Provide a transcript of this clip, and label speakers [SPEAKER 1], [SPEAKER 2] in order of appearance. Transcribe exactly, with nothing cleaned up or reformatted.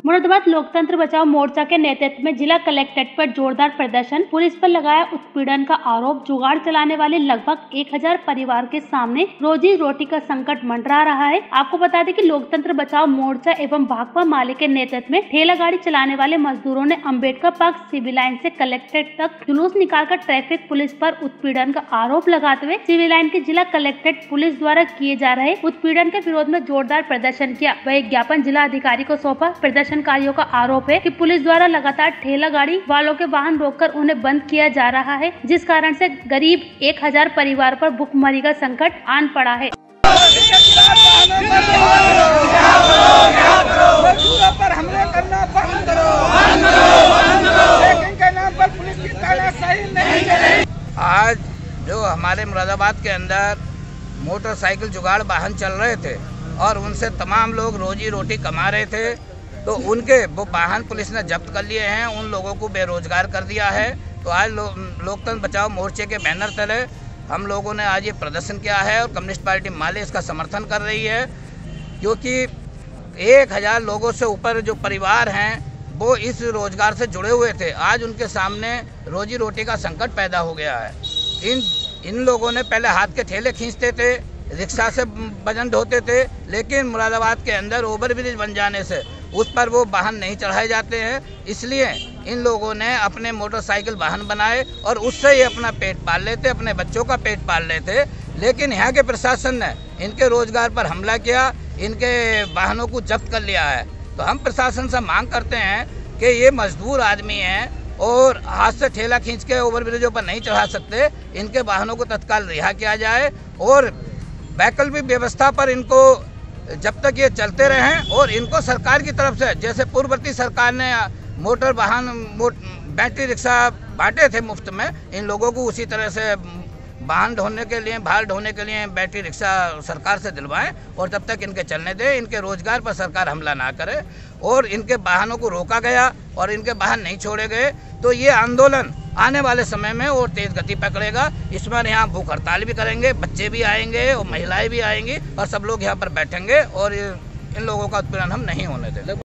[SPEAKER 1] मुरादाबाद लोकतंत्र बचाओ मोर्चा के नेतृत्व में जिला कलेक्ट्रेट पर जोरदार प्रदर्शन, पुलिस पर लगाया उत्पीड़न का आरोप। जुगाड़ चलाने वाले लगभग एक हजार परिवार के सामने रोजी रोटी का संकट मंडरा रहा है। आपको बता दें कि लोकतंत्र बचाओ मोर्चा एवं भाकपा माले के नेतृत्व में ठेला गाड़ी चलाने वाले मजदूरों ने अम्बेडकर पार्क सिविल लाइन से कलेक्ट्रेट तक जुलूस निकालकर ट्रैफिक पुलिस पर उत्पीड़न का आरोप लगाते हुए सिविल लाइन के जिला कलेक्ट्रेट पुलिस द्वारा किए जा रहे उत्पीड़न के विरोध में जोरदार प्रदर्शन किया। वह ज्ञापन जिला अधिकारी को सौंपा। प्रदर्शनकारियों का आरोप है कि पुलिस द्वारा लगातार ठेला गाड़ी वालों के वाहन रोककर उन्हें बंद किया जा रहा है, जिस कारण से करीब एक हजार परिवार पर भुखमरी का संकट आन पड़ा है।
[SPEAKER 2] पर हमले करना बंद करो, लेकिन के नाम पर पुलिस की तानाशाही नहीं चलेगी।
[SPEAKER 3] आज जो हमारे मुरादाबाद के अंदर मोटरसाइकिल जुगाड़ वाहन चल रहे थे और उनसे तमाम लोग रोजी रोटी कमा रहे थे, तो उनके वो वाहन पुलिस ने जब्त कर लिए हैं। उन लोगों को बेरोजगार कर दिया है। तो आज लो, लोकतंत्र बचाओ मोर्चे के बैनर तले हम लोगों ने आज ये प्रदर्शन किया है और कम्युनिस्ट पार्टी माले इसका समर्थन कर रही है, क्योंकि एक हजार लोगों से ऊपर जो परिवार हैं वो इस रोजगार से जुड़े हुए थे। आज उनके सामने रोजी रोटी का संकट पैदा हो गया है। इन इन लोगों ने पहले हाथ के ठेले खींचते थे, रिक्शा से वजन ढोते थे, लेकिन मुरादाबाद के अंदर ओवरब्रिज बन जाने से उस पर वो वाहन नहीं चढ़ाए जाते हैं। इसलिए इन लोगों ने अपने मोटरसाइकिल वाहन बनाए और उससे ही अपना पेट पाल लेते, अपने बच्चों का पेट पाल लेते। लेकिन यहाँ के प्रशासन ने इनके रोजगार पर हमला किया, इनके वाहनों को जब्त कर लिया है। तो हम प्रशासन से मांग करते हैं कि ये मजदूर आदमी हैं और हाथ से ठेला खींच के ओवरब्रिजों पर नहीं चढ़ा सकते, इनके वाहनों को तत्काल रिहा किया जाए और वैकल्पिक व्यवस्था पर इनको जब तक ये चलते रहें और इनको सरकार की तरफ से, जैसे पूर्ववर्ती सरकार ने मोटर वाहन मोट, बैटरी रिक्शा बांटे थे मुफ्त में, इन लोगों को उसी तरह से वाहन ढोने के लिए, भार ढोने के लिए बैटरी रिक्शा सरकार से दिलवाएं और तब तक इनके चलने दें। इनके रोजगार पर सरकार हमला ना करे और इनके वाहनों को रोका गया और इनके वाहन नहीं छोड़े गए, तो ये आंदोलन आने वाले समय में और तेज गति पकड़ेगा। इसमें यहाँ भूख हड़ताल भी करेंगे, बच्चे भी आएंगे और महिलाएं भी आएंगी और सब लोग यहाँ पर बैठेंगे और इन लोगों का उत्पीड़न हम नहीं होने देंगे।